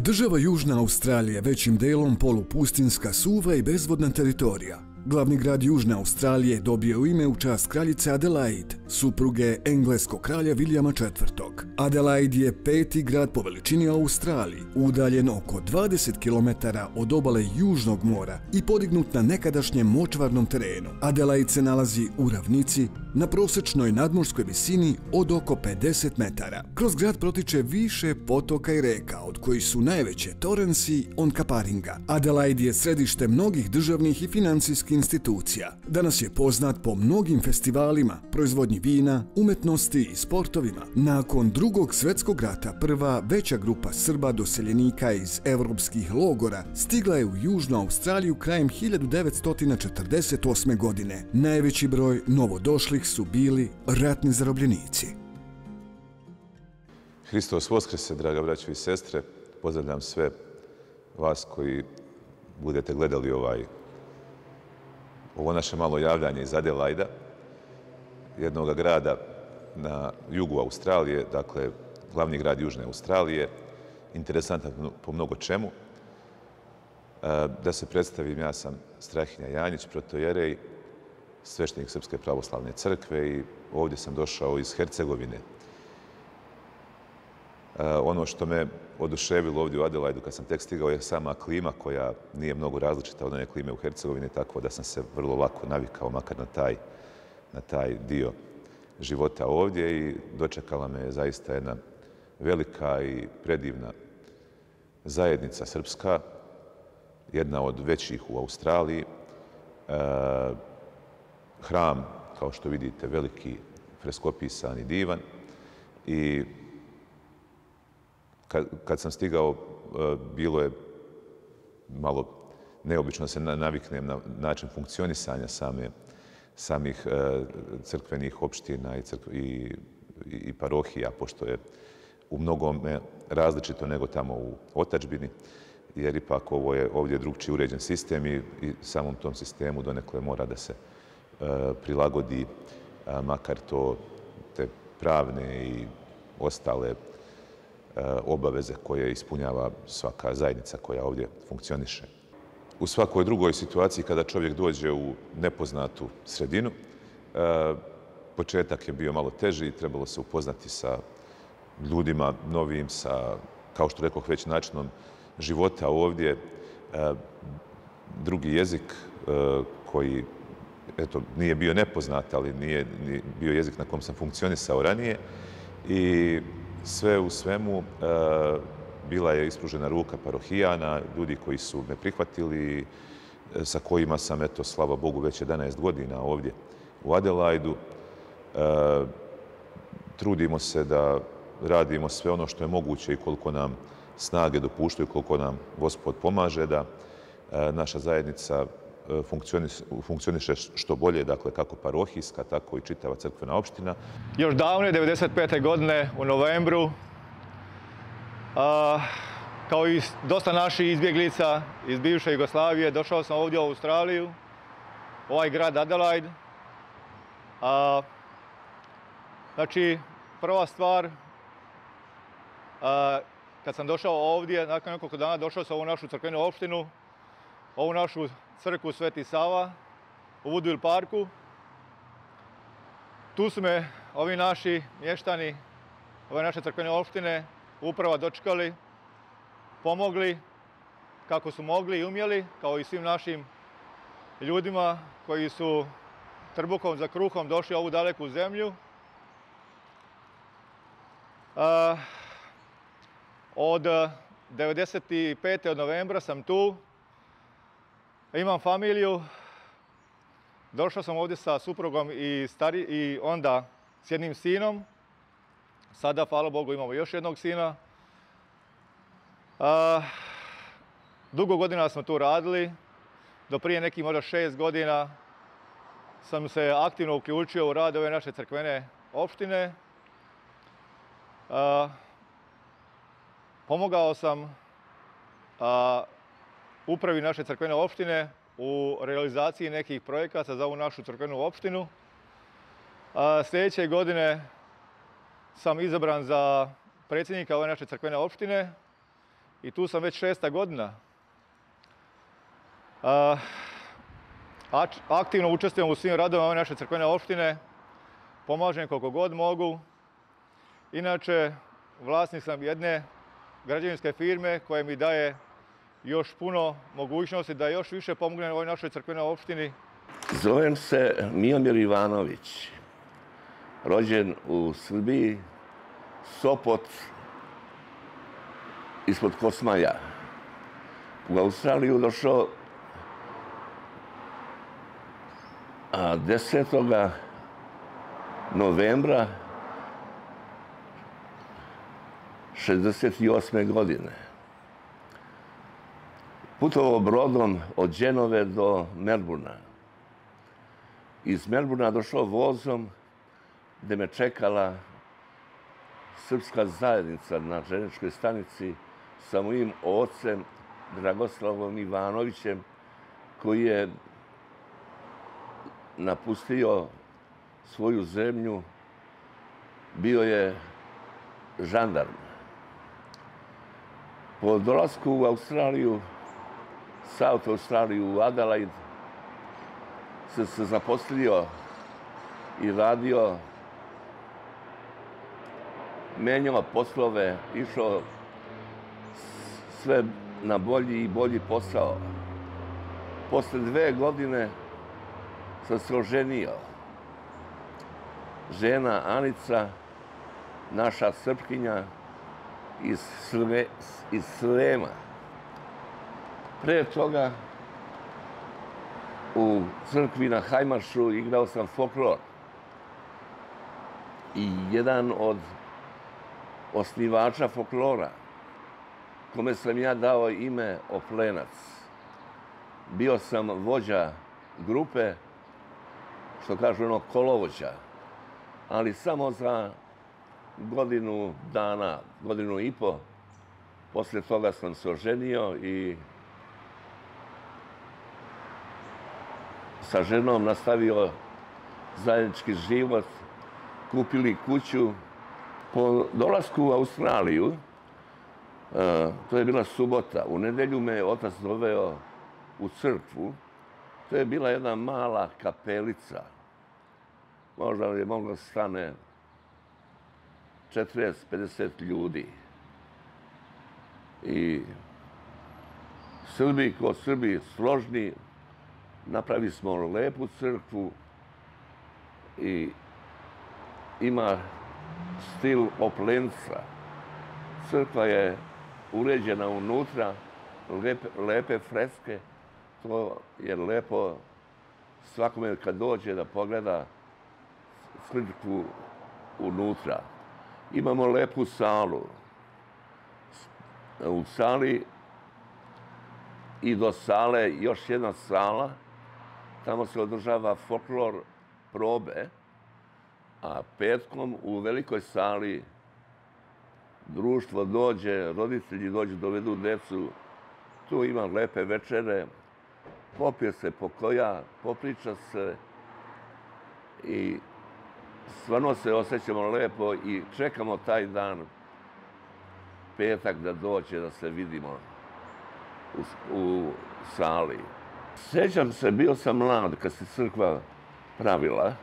Država Južna Australija većim delom polupustinska, suva i bezvodna teritorija. Glavni grad Južne Australije dobio ime u čast kraljice Adelaide, supruge engleskog kralja Williama IV. Adelaide je peti grad po veličini u Australiji, udaljen oko 20 km od obale Južnog mora i podignut na nekadašnjem močvarnom terenu. Adelaide se nalazi u ravnici na prosječnoj nadmorskoj visini od oko 50 metara. Kroz grad protiče više potoka i reka, od kojih su najveće Torrens i Onkaparinga. Adelaide je središte mnogih državnih i financijskih institucija. Danas je poznat po mnogim festivalima, proizvodnji vina, umetnosti i sportovima. Nakon Drugog svjetskog rata prva veća grupa Srba doseljenika iz evropskih logora stigla je u Južnu Australiju krajem 1948. godine. Najveći broj novodošlih su bili ratni zarobljenici. Hristos Voskrese, draga braćo i sestre, pozdravljam sve vas koji budete gledali ovo naše malo javljanje iz Adelaida, jednog grada na jugu Australije, dakle glavni grad Južne Australije, interesantan po mnogo čemu. Da se predstavim, ja sam Strahinja Janjić, protojerej, sveštenik Srpske pravoslavne crkve i ovdje sam došao iz Hercegovine. Ono što me oduševilo ovdje u Adelaidu kad sam tek stigao je sama klima koja nije mnogo različita od one klime u Hercegovini, tako da sam se vrlo lako navikao makar na taj dio života ovdje i dočekala me zaista jedna velika i predivna zajednica srpska, jedna od većih u Australiji. Hram, kao što vidite, veliki, freskopisan i divan. I kad sam stigao, bilo je malo neobično da se naviknem na način funkcionisanja samih crkvenih opština i parohija, pošto je u mnogome različito nego tamo u otadžbini, jer ipak ovo je ovdje drugčiji uređen sistem i samom tom sistemu donekle mora da se prilagodi makar te pravne i ostale obaveze koje ispunjava svaka zajednica koja ovdje funkcioniše. U svakoj drugoj situaciji kada čovjek dođe u nepoznatu sredinu, početak je bio malo teži, trebalo se upoznati sa ljudima novim, sa, kao što rekoh već, načinom života ovdje, drugi jezik koji nije bio nepoznat, ali nije bio jezik na kom sam funkcionisao ranije i sve u svemu bila je ispružena ruka parohijana, ljudi koji su me prihvatili, sa kojima sam, slava Bogu, već 11 godina ovdje u Adelaidu. Trudimo se da radimo sve ono što je moguće i koliko nam snage dopuštaju, koliko nam Gospod pomaže da naša zajednica funkcioniše što bolje, dakle kako parohijska, tako i čitava crkvena opština. Još davne, 1995. godine u novembru, kao i dosta naših izbjeglica iz bivše Jugoslavije, došao sam ovdje u Australiju, ovaj grad Adelaide. Znači, prva stvar, kad sam došao ovdje, nakon nekoliko dana došao sam u ovu našu crkvenu opštinu, ovu našu crkvu Sveti Sava u Woodville parku. Tu su me ovi naši mještani, ove naše crkvene opštine, uprava dočekali, pomogli kako su mogli i umjeli, kao i svim našim ljudima koji su trbuhom za kruhom došli u ovu daleku zemlju. Od 95. od novembra sam tu. Imam familiju, došao sam ovdje sa suprugom i onda s jednim sinom. Sada, hvala Bogu, imamo još jednog sina. Dugo godina smo tu radili. Do prije nekih možda 6 godina sam se aktivno uključio u rad ove naše crkvene opštine. Pomogao sam upravi naše crkvene opštine u realizaciji nekih projekata za ovu našu crkvenu opštinu. Sljedeće godine sam izabran za predsjednika ove naše crkvene opštine i tu sam već 6. godina. Aktivno učestvujem u svim radovima ove naše crkvene opštine, pomažem koliko god mogu. Inače, vlasnik sam jedne građevinske firme koja mi daje još puno mogućnosti da još više pomognem ovoj našoj crkvenoj opštini. Zovem se Miomir Ivanović, rođen u Srbiji, Sopot, ispod Kosmaja. U Australiju došao 10. novembra 1968. godine. Putovao brodom od Dženove do Melburna. Iz Melburna došao vozom gde me čekala srpska zajednica na željezničkoj stanici sa mojim ocem Dragoslavom Ivanovićem, koji je napustio svoju zemlju, bio je žandarm. Po dolasku u Australiju, South Australiju, u Adelaide, sam se zaposlio i radio, menjao poslove, išao sve na bolji i bolji posao. Posle 2 godine sam se oženio. Žena Anica, naša Srpkinja iz Srema. Pre toga u crkvi na Hajmaršu igrao sam folklor. I jedan od osnivača folklora, kome sam ja dao ime Oplenac. Bio sam vođa grupe, što kažu ono kolovođa, ali samo za godinu dana, godinu i po. Posle toga sam se oženio i sa ženom nastavio zajednički život, kupili kuću. Po dolasku u Australiju, to je bila subota, u nedelju me otac doveo u crkvu. To je bila jedna mala kapelica. Možda je moglo stane 40-50 ljudi. I Srbi, ko Srbi složni, napravili smo lepu crkvu i ima stil Oplenca. Crkva je uređena unutra, lepe freske. To je lepo svakome kad dođe da pogleda crkvu unutra. Imamo lepu salu. U sali i do sale još jedna sala. Tamo se održava folklor probe, a petkom u velikoj sali društvo dođe, roditelji dođu, dovedu decu. Tu ima lepe večere, popije se pokoja, popriča se i stvarno se osjećamo lepo i čekamo taj dan, petak, da dođe, da se vidimo u sali. Sjećam se, bio sam mlad kad se crkva pravila.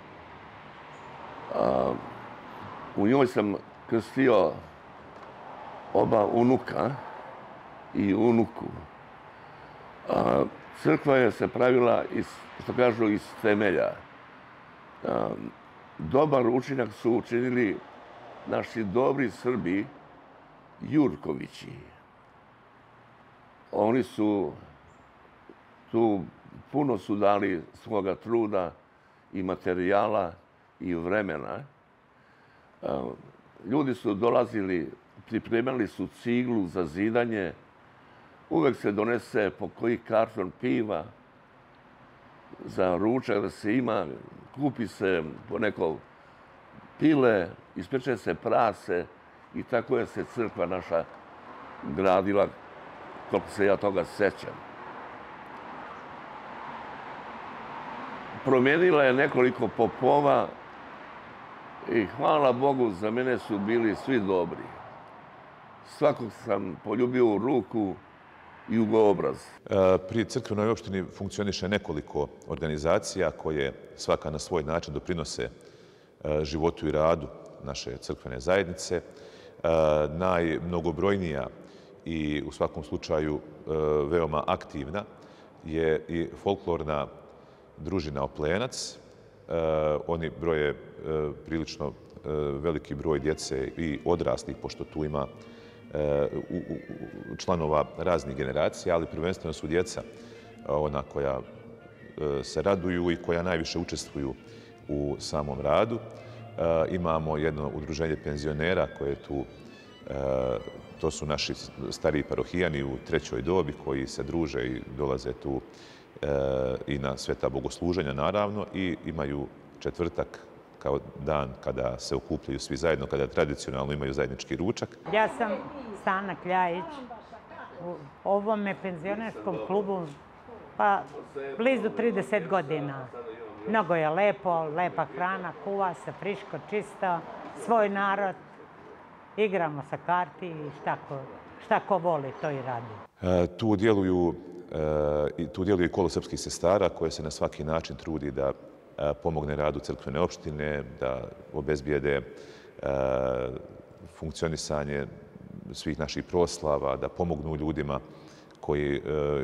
U njoj sam krstio oba unuka i unuku. Crkva je se pravila, što kažu, iz temelja. Dobar učinak su učinili naši dobri Srbi, Jurkovići. Oni su tu puno su dali svoga truda i materijala i vremena. Ljudi su dolazili, pripremali su ciglu za zidanje. Uvek se donese po koji karton piva za ručak da se ima. Kupi se po neko pile, ispeče se prase i tako je se crkva naša gradila, koliko se ja toga sećam. Promijenila je nekoliko popova i hvala Bogu, za mene su bili svi dobri. svakog sam poljubio u ruku i u obraz. Pri crkvenoj opštini funkcioniše nekoliko organizacija koje svaka na svoj način doprinose životu i radu naše crkvene zajednice. Najmnogobrojnija i u svakom slučaju veoma aktivna je i folklorna družina Oplenac. Oni broje prilično veliki broj djece i odraslih, pošto tu ima članova raznih generacija, ali prvenstveno su djeca ona koja se raduju i koja najviše učestvuju u samom radu. Imamo jedno udruženje penzionera koje tu, to su naši stariji parohijani u trećoj dobi koji se druže i dolaze tu i na sveta bogosluženja naravno i imaju četvrtak kao dan kada se okupljaju svi zajedno, kada tradicionalno imaju zajednički ručak. Ja sam Sana Kljajić u ovome penzionerskom klubu pa blizu 30 godina. Mnogo je lepo, lepa hrana, kuva se friško, čisto, svoj narod. Igramo sa karti i šta ko voli, to i radi. Tu djeluje i kolo srpskih sestara koje se na svaki način trudi da pomogne radu crkvene opštine, da obezbijede funkcionisanje svih naših proslava, da pomognu ljudima koji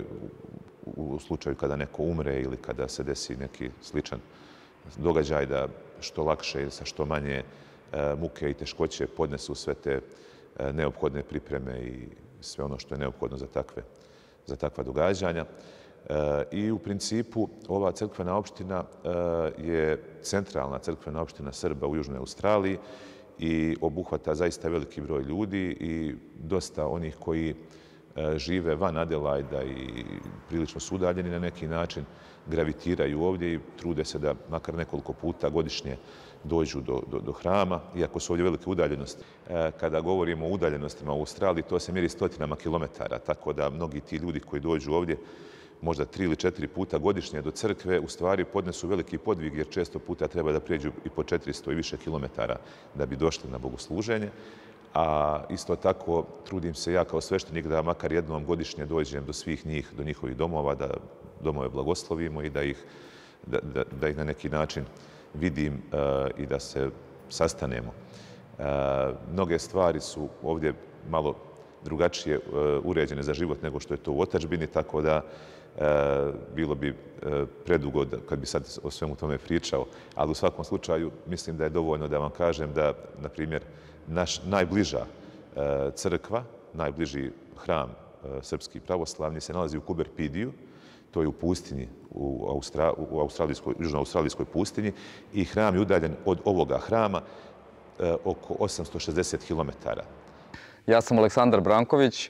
u slučaju kada neko umre ili kada se desi neki sličan događaj da što lakše i sa što manje muke i teškoće podnesu sve te neophodne pripreme i sve ono što je neophodno za takva događanja. I u principu ova crkvena opština je centralna crkvena opština Srba u Južnoj Australiji i obuhvata zaista veliki broj ljudi i dosta onih koji žive van Adelaida i prilično su udaljeni na neki način, gravitiraju ovdje i trude se da makar nekoliko puta godišnje dođu do hrama, iako su ovdje velike udaljenosti. Kada govorimo o udaljenostima u Australiji, to se mjeri stotinama kilometara, tako da mnogi ti ljudi koji dođu ovdje možda 3 ili 4 puta godišnje do crkve, u stvari podnesu veliki podvig jer često puta treba da prijeđu i po 400 i više kilometara da bi došli na bogosluženje. A isto tako trudim se ja kao sveštenik da makar jednom godišnje dođem do svih njih, do njihovih domova, da domove blagoslovimo i da ih na neki način vidim i da se sastanemo. Mnoge stvari su ovdje malo drugačije uređene za život nego što je to u otadžbini, tako da bilo bi predugo kad bi sad o svemu tome pričao, ali u svakom slučaju mislim da je dovoljno da vam kažem da, na primjer, naš najbliža crkva, najbliži hram srpski pravoslavni se nalazi u Kuberpidiju, to je u pustinji, u južnoaustralijskoj pustinji i hram je udaljen od ovoga hrama oko 860 km. Ja sam Aleksandar Branković.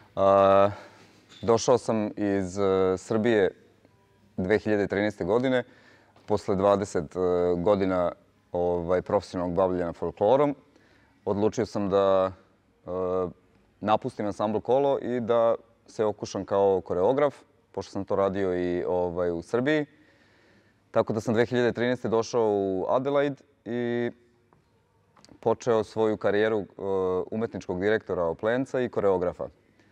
Došao sam iz Srbije 2013. godine. Posle 20 godina profesionalnog bavljenja folklorom, odlučio sam da napustim ansambl Kolo i da se okušam kao koreograf, pošto sam to radio i u Srbiji. Tako da sam 2013. došao u Adelaide i počeo svoju karijeru umetničkog direktora Oplenca i koreografa.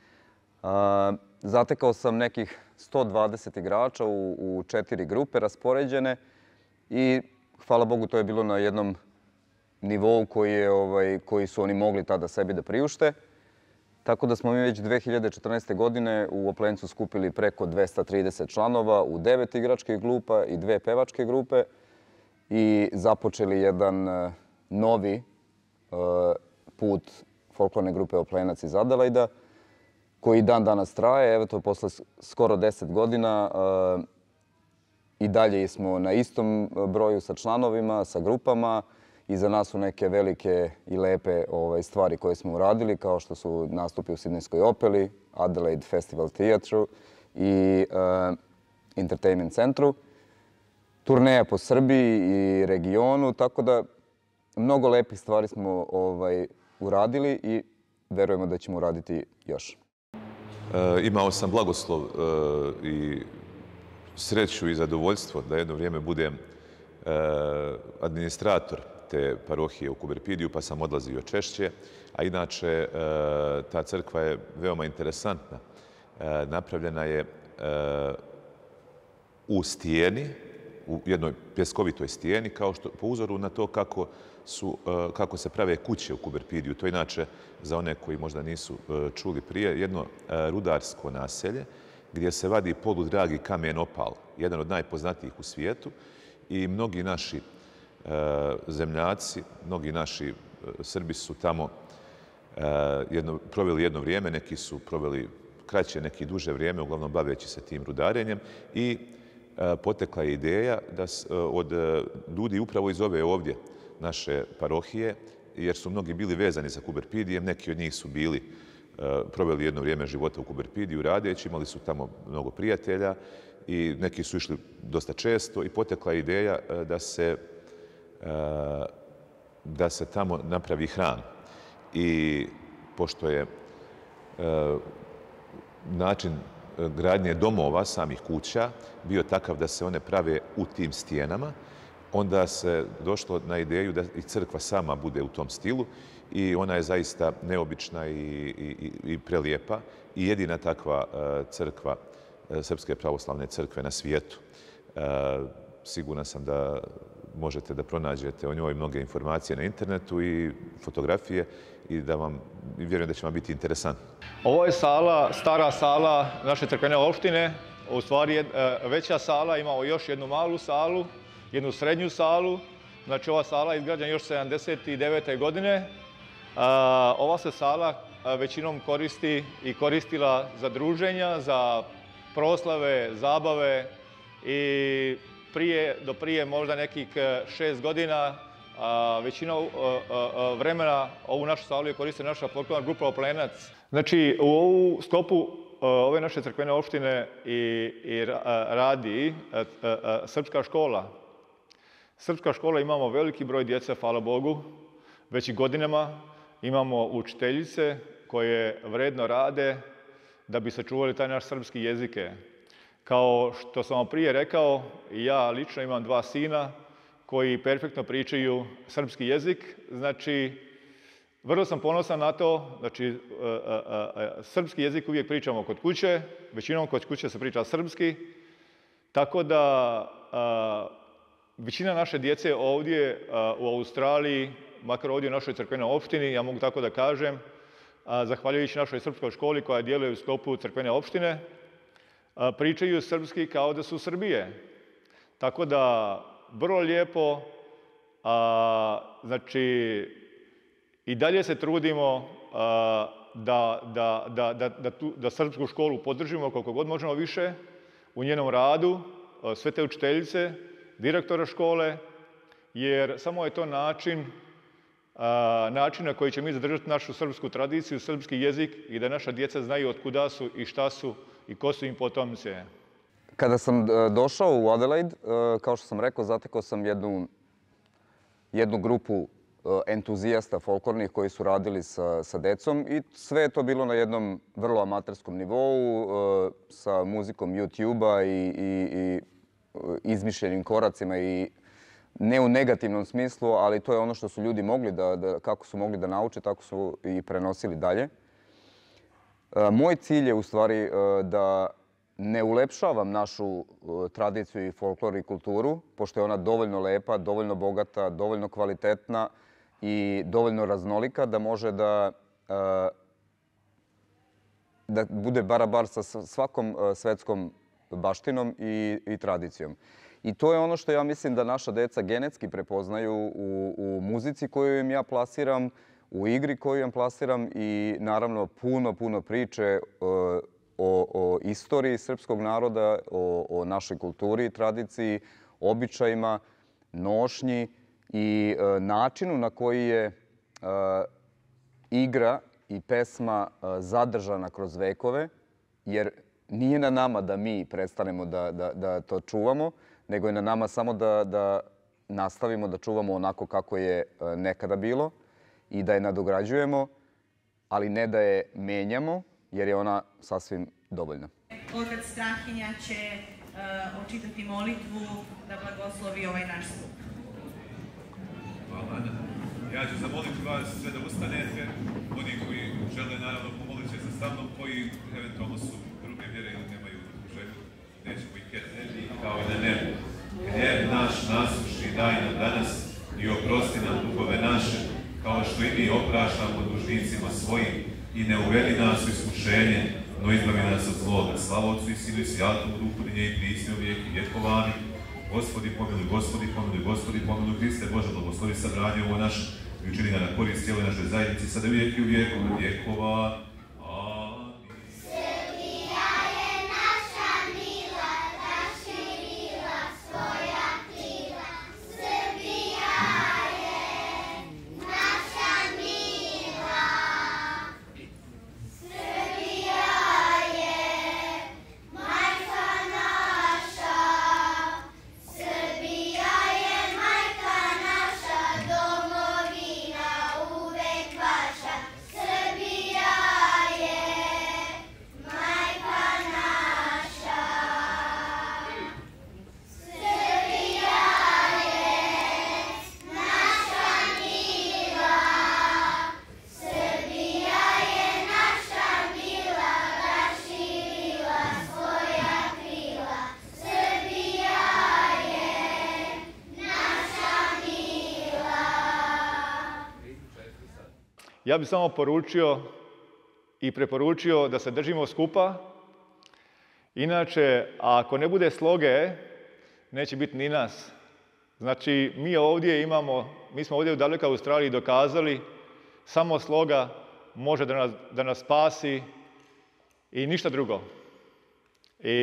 Zatekao sam nekih 120 igrača u 4 grupe raspoređene i hvala Bogu to je bilo na jednom nivou koji su oni mogli tada sebi da priušte. Tako da smo mi već 2014. godine u Oplencu skupili preko 230 članova u 9 igračkih grupa i 2 pevačke grupe i započeli jedan novi put folklorne grupe Oplenac iz Adelaida, koji dan danas traje. Evo to posle skoro 10 godina i dalje smo na istom broju sa članovima, sa grupama. Iza nas su neke velike i lepe stvari koje smo uradili, kao što su nastupi u Sidnejskoj operi, Adelaide Festival Theatre i Entertainment centru, turneja po Srbiji i regionu, tako da mnogo lepih stvari smo uradili i verujemo da ćemo uraditi još. Imao sam blagoslov i sreću i zadovoljstvo da jedno vrijeme budem administrator te parohije u Kuberpidiju, pa sam odlazio češće. A inače, ta crkva je veoma interesantna. Napravljena je u stijeni, u jednoj pjeskovitoj stijeni, kao što, po uzoru na to kako se prave kuće u Kuberpidiju. To je inače, za one koji možda nisu čuli prije, jedno rudarsko naselje gdje se vadi poludragi kamen opal, jedan od najpoznatijih u svijetu, i mnogi naši zemljaci, mnogi naši Srbi su tamo proveli jedno vrijeme, neki su proveli kraće, neki duže vrijeme, uglavnom baveći se tim rudarenjem, i potekla je ideja od ljudi upravo iz ove ovdje naše parohije, jer su mnogi bili vezani za Kuberpidijem, neki od njih su proveli jedno vrijeme života u Kuberpidiju radeći, imali su tamo mnogo prijatelja i neki su išli dosta često, i potekla je ideja da se tamo napravi hram. I pošto je način gradnje domova, samih kuća, bio takav da se one prave u tim stijenama, onda se došlo na ideju da i crkva sama bude u tom stilu, i ona je zaista neobična i prelijepa i jedina takva crkva Srpske pravoslavne crkve na svijetu. Siguran sam da možete da pronađete o njoj mnoge informacije na internetu i fotografije, i vjerujem da će vam biti interesantno. Ovo je sala, stara sala naše crkvene opštine, u stvari veća sala, imamo još jednu malu salu, jednu srednju salu. Znači, ova sala je izgrađena još 79. godine. Ova se sala većinom koristi i koristila za druženja, za proslave, zabave, i do prije možda nekih 6 godina većina vremena ovu našu salu je koristila naša folklorna grupa Oplenac. Znači, u ovu sklopu ove naše crkvene opštine i radi srpska škola. Srpska škola, imamo veliki broj djece, hvala Bogu, već i godinama. Imamo učiteljice koje vredno rade da bi sačuvali taj naš srpski jezike. Kao što sam vam prije rekao, ja lično imam 2 sina koji perfektno pričaju srpski jezik. Znači, vrlo sam ponosan na to. Znači, srpski jezik uvijek pričamo kod kuće, većinom kod kuće se priča srpski, tako da većina naše djece ovdje u Australiji, makar ovdje u našoj crkvenoj opštini, ja mogu tako da kažem, zahvaljujući našoj srpskoj školi koja djeluje u sklopu crkvene opštine, pričaju srpski kao da su Srbije. Tako da, vrlo lijepo, znači, i dalje se trudimo da srpsku školu podržimo koliko god možemo više u njenom radu, sve te učiteljice, direktora škole, jer samo je to način na koji će mi zadržati našu srpsku tradiciju, srpski jezik, i da naša djeca znaju od kuda su i šta su i ko su im potomci. Kada sam došao u Adelaide, kao što sam rekao, zatekao sam jednu grupu entuzijasta folklornih koji su radili sa decom, i sve je to bilo na jednom vrlo amaterskom nivou, sa muzikom YouTube-a i izmišljenim koracima, i ne u negativnom smislu, ali to je ono što su ljudi mogli kako su mogli da nauče, tako su i prenosili dalje. Moj cilj je u stvari da ne ulepšavam našu tradiciju i folklor i kulturu, pošto je ona dovoljno lepa, dovoljno bogata, dovoljno kvalitetna i dovoljno raznolika da može da bude barabar sa svakom svetskom baštinom i tradicijom. I to je ono što ja mislim da naša deca genetski prepoznaju u muzici koju im ja plasiram, u igri koju im plasiram, i naravno puno priče o istoriji srpskog naroda, o našoj kulturi i tradiciji, običajima, nošnji i načinu na koji je igra i pesma zadržana kroz vekove, jer nije na nama da mi prestanemo da to čuvamo, nego je na nama samo da nastavimo da čuvamo onako kako je nekada bilo i da je nadograđujemo, ali ne da je menjamo, jer je ona sasvim dovoljna. Otac Strahinja će očitati molitvu da blagoslovi ovaj naš skup. Hvala. Ja ću zamoliti vas sve da ustanete, oni koji žele naravno pomolit će se sa mnom, koji eventualno su druge vjere ili nemaju želju, nećemo ih ketneti kao i na nebu. Gnjev naš nasuši, daj nam danas i oprosti nam dugove naše, kao što i mi opraštamo dužnicima svojim, i ne uvedi nas u iskušenje, no izbavi nas od zloga. Slava Otcu i Sinu i Svatom Duhu, nje i prisni u vijek i vjekovani. Gospodi pomiluj, Gospodi pomiluj, Gospodi pomiluj, Hriste Bože, blagoslovi sabranje ovo naše i učini ga na korist cijeloj našoj zajednici, sada u vijek i u vijekove vjekova. Ja bih samo poručio i preporučio da se držimo skupa. Inače, ako ne bude sloge, neće biti ni nas. Znači, mi smo ovdje u dalekoj Australiji dokazali, samo sloga može da nas spasi i ništa drugo. I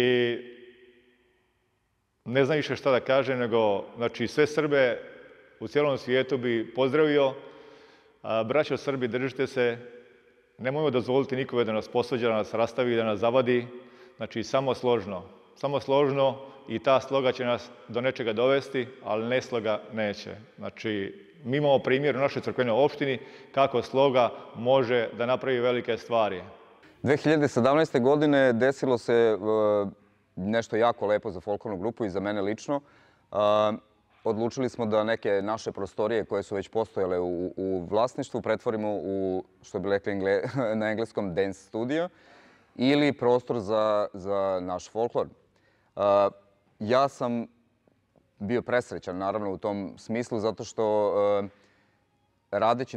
ne znam više šta da kažem, nego znači, sve Srbe u cijelom svijetu bi pozdravio. Braćo Srbi, držite se, nemojmo dozvoliti nikome da nas posvađa, da nas rastavi, da nas zavadi. Znači, samo složno i ta sloga će nas do nečega dovesti, ali nesloga neće. Znači, mi imamo primjer u našoj crkvenoj opštini kako sloga može da napravi velike stvari. 2017. godine desilo se nešto jako lepo za folklornu grupu i za mene lično. Odlučili smo da neke naše prostorije koje su već postojale u vlasništvu pretvorimo u, što bi rekli na engleskom, dance studio ili prostor za naš folklor. Ja sam bio presrećan, naravno, u tom smislu, zato što radeći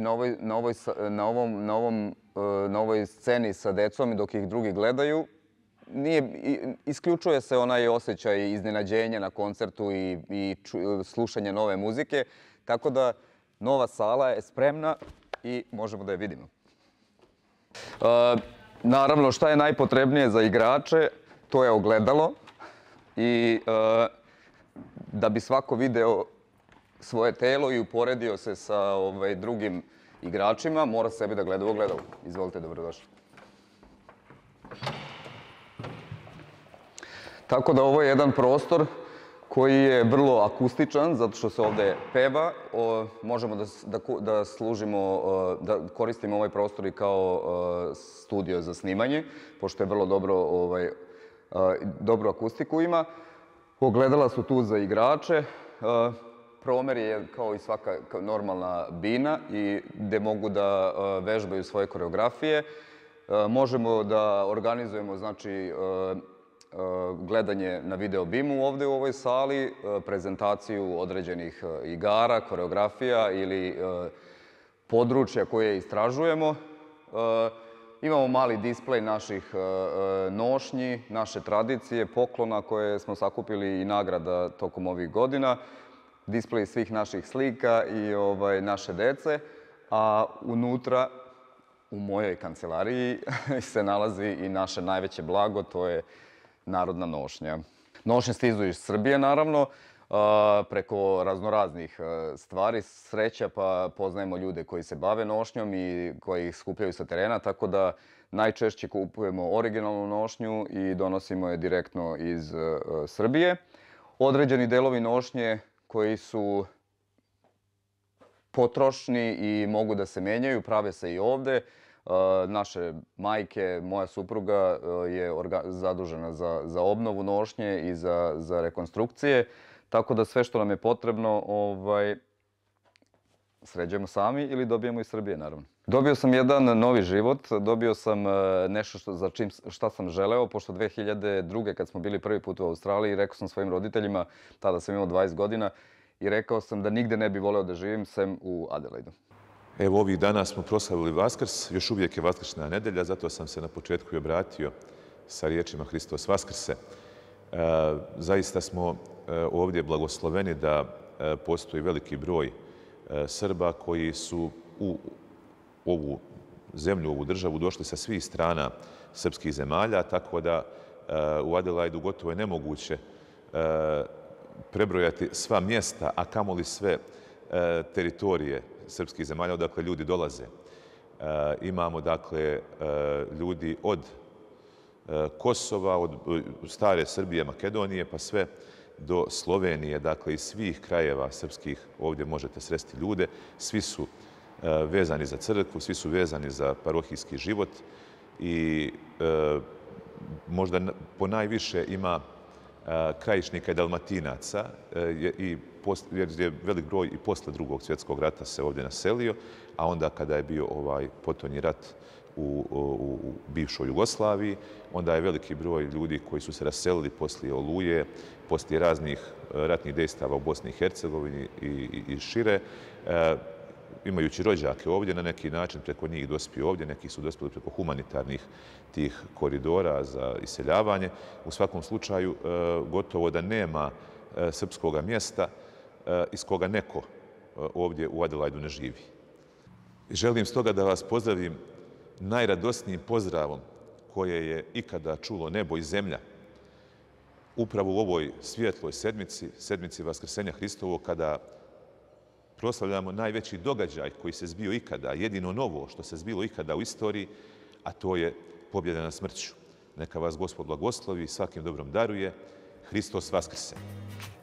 na ovoj sceni sa decom i dok ih drugi gledaju, isključuje se onaj osjećaj iznenađenja na koncertu i slušanja nove muzike, tako da nova sala je spremna i možemo da je vidimo. Naravno, šta je najpotrebnije za igrače, to je ogledalo i da bi svako video svoje telo i uporedio se sa drugim igračima, mora sebi da gleda u ogledalo. Izvolite, dobrodošli. Tako da ovo je jedan prostor koji je vrlo akustičan, zato što se ovde peva. Možemo da služimo, da koristimo ovaj prostor i kao studio za snimanje, pošto je vrlo dobru akustiku ima. Ogledala su tu za igrače. Promer je kao i svaka normalna bina i gde mogu da vežbaju svoje koreografije. Možemo da organizujemo, znači, gledanje na video bimu ovde u ovoj sali, prezentaciju određenih igara, koreografija ili područja koje istražujemo. Imamo mali displej naših nošnji, naše tradicije, poklona koje smo sakupili i nagrada tokom ovih godina, displej svih naših slika i naše dece, a unutra u mojoj kancelariji se nalazi i naše najveće blago, to je narodna nošnja. Nošnje stižu iz Srbije, naravno, preko raznoraznih stvari, sreća, pa poznajemo ljude koji se bave nošnjom i koji ih skupljaju sa terena, tako da najčešće kupujemo originalnu nošnju i donosimo je direktno iz Srbije. Određeni delovi nošnje koji su potrošni i mogu da se menjaju, prave se i ovde. Naše majke, moja supruga je zadužena za obnovu nošnje i za rekonstrukcije, tako da sve što nam je potrebno sređujemo sami ili dobijemo iz Srbije, naravno. Dobio sam jedan novi život, dobio sam nešto šta sam želeo, pošto 2002. kad smo bili prvi put u Australiji, rekao sam svojim roditeljima, tada sam imao 20 godina, i rekao sam da nigde ne bi voleo da živim, sem u Adelaidu. Evo, ovih dana smo proslavili Vaskrs, još uvijek je Vaskršnja nedelja, zato sam se na početku i obratio sa riječima Hristos Vaskrse. Zaista smo ovdje blagosloveni da postoji veliki broj Srba koji su u ovu zemlju, u ovu državu došli sa svih strana srpskih zemalja, tako da u Adelaidu gotovo je nemoguće prebrojati sva mjesta, a kamoli sve teritorije srpskih zemalja odakle ljudi dolaze. Imamo, dakle, ljudi od Kosova, od stare Srbije, Makedonije, pa sve do Slovenije, dakle, iz svih krajeva srpskih ovdje možete sresti ljude. Svi su vezani za crkvu, svi su vezani za parohijski život i možda ponajviše ima Krajišnika i Dalmatinaca, jer je velik broj i posle Drugog svjetskog rata se ovdje naselio, a onda kada je bio potonji rat u bivšoj Jugoslaviji, onda je veliki broj ljudi koji su se raselili poslije Oluje, poslije raznih ratnih dejstava u Bosni i Hercegovini i šire, imajući rođake ovdje, na neki način preko njih dospiju ovdje, neki su dospjeli preko humanitarnih tih koridora za iseljavanje. U svakom slučaju, gotovo da nema srpskoga mjesta iz koga neko ovdje u Adelaidu ne živi. Želim stoga da vas pozdravim najradosnijim pozdravom koje je ikada čulo nebo i zemlja, upravo u ovoj svijetloj sedmici, sedmici Vaskrsenja Hristovog, kada proslavljamo najveći događaj koji se zbio ikada, jedino novo što se zbilo ikada u istoriji, a to je pobjeda nad smrću. Neka vas Gospod blagoslovi, svakim dobrom daruje. Hristos Vaskrse!